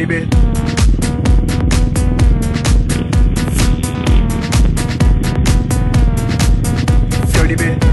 Dirty bit. Dirty bit.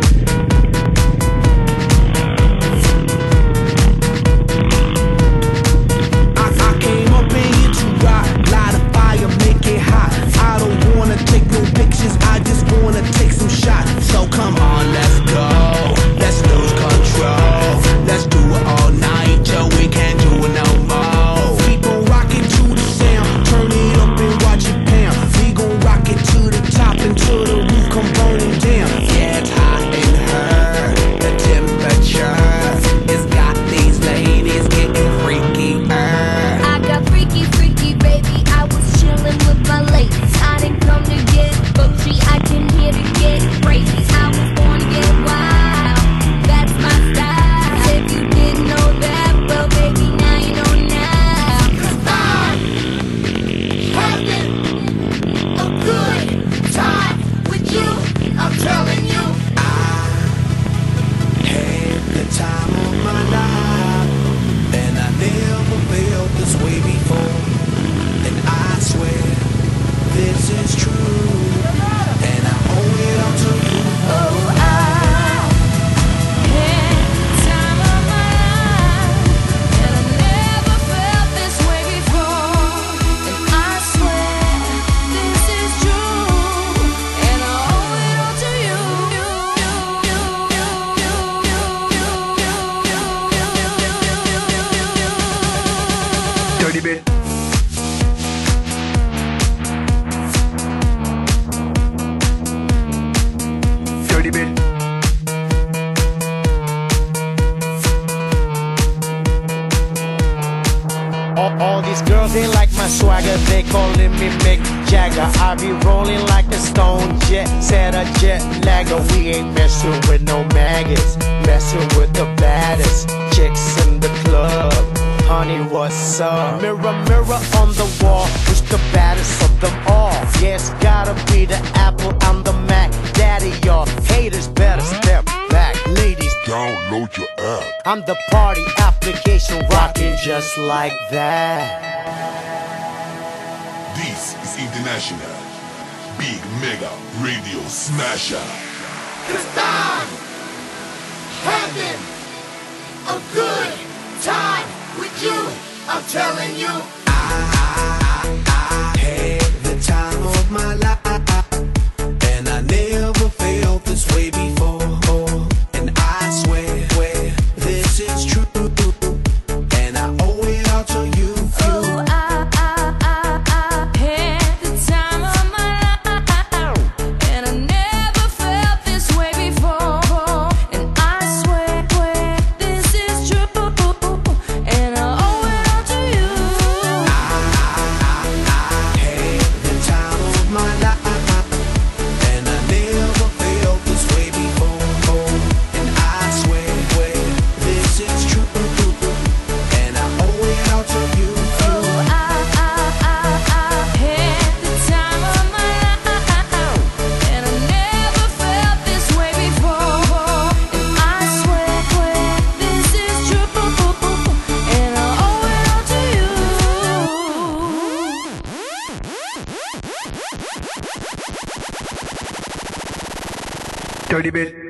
I came up in here to rock, light a fire, make it hot. I don't wanna take no pictures, I just wanna take some shots. So come on, let's go, let's lose control. Let's do it all night till we can't do it no more. We gon' rock it to the sound, turn it up and watch it pound. We gon' rock it to the top until the roof come burning down. Yeah, it's hot in her, the temperature it's got these ladies getting freaky. I got freaky, freaky, baby. I was chillin' with my ladies. I didn't come to get bougie, I came here to get crazy. I was born to get wild, that's my style. If you didn't know that, well, baby, now you know now. 'Cause I'm having a good time with you, I'm telling you. Had the time of my life, and I never felt this way before. And I swear this is true, and I owe it all to you. Oh, I had the time of my life, and I never felt this way before. And I swear this is true, and I owe it all to you. Dirty bit. Dirty bit. All these girls, they like my swagger, they calling me Mick Jagger. I be rolling like a stone jet, set a jet lagger. We ain't messing with no maggots, messing with the baddest chicks in the club. Honey, what's up? Mirror, mirror on the wall, who's the baddest of them all? Yeah, it's gotta be the Apple, I'm the Mac. Daddy, y'all haters better step back. Ladies, Download your app. I'm the party application rocking just like that. This is International Big Mega Radio Smasher. 'Cause I'm having a good time with you, I'm telling you. I had the time of my life, and I never felt this way before. And I swear this is true, and I owe it all to you. Oh, I had the time of my life, and I never felt this way before. And I swear this is true, and I owe it all to you. Had the time of my life, and I never felt this way before. And I swear this is true, and I owe it all to you. Oh, I had the time of my life, and I never felt this way before. And I swear this is true, and I owe it all to you. Dirty bit.